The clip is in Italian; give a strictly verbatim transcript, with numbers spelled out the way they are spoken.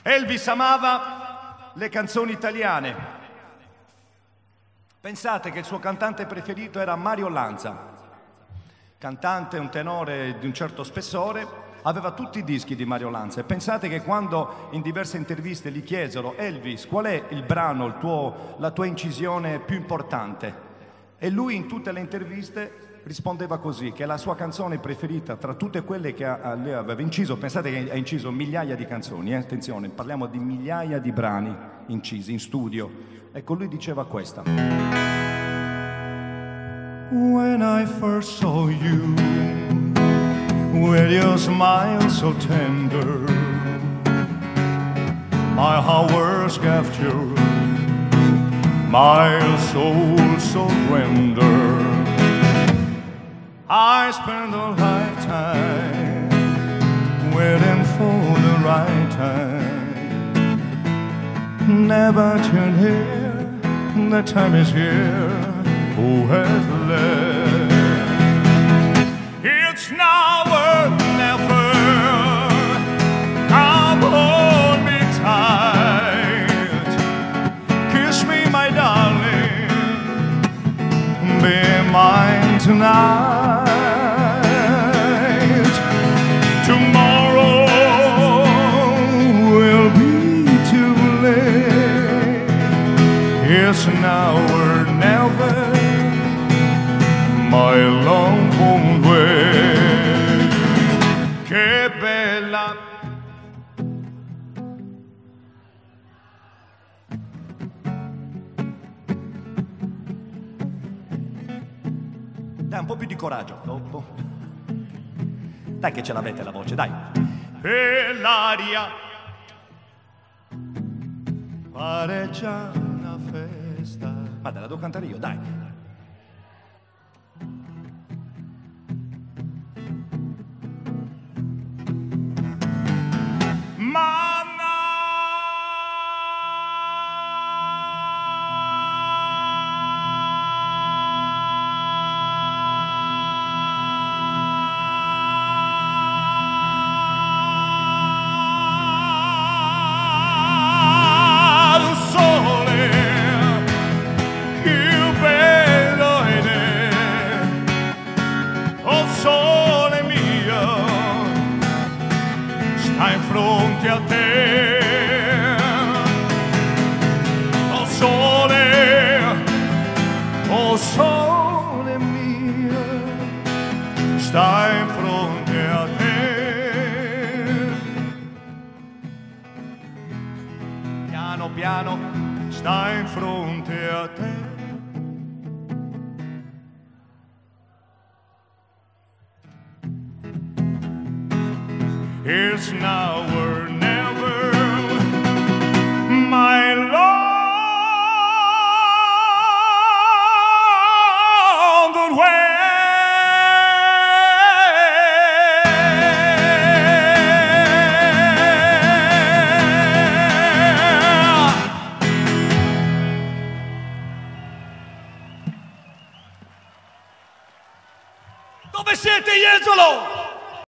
Elvis amava le canzoni italiane. Pensate che il suo cantante preferito era Mario Lanza, cantante, un tenore di un certo spessore, aveva tutti i dischi di Mario Lanza. E pensate che quando in diverse interviste gli chiesero: Elvis, qual è il brano, il tuo, la tua incisione più importante? E lui in tutte le interviste rispondeva così, che la sua canzone preferita tra tutte quelle che a, a lei aveva inciso, pensate che ha inciso migliaia di canzoni, eh? Attenzione, parliamo di migliaia di brani incisi in studio. Ecco, lui diceva questa. When I first saw you, with your smile so tender, my heart was captured, my soul so render. I spent a lifetime waiting for the right time. Never turn here, the time is here. Who has left? It's now or never. Come hold me tight. Kiss me, my darling. Be mine tonight. Tomorrow will be too late. It's now or never. My long home way. Che bella. Dai, un po' più di coraggio. Dopo. Dai che ce l'avete la voce, dai. E l'aria pare già una festa. Ma dai, la devo cantare io, dai. In fronte a te, oh sole, oh sole mio, sta in fronte a te. Piano piano, sta in fronte a te. It's now or never, my long way. Dove siete, Jesolo?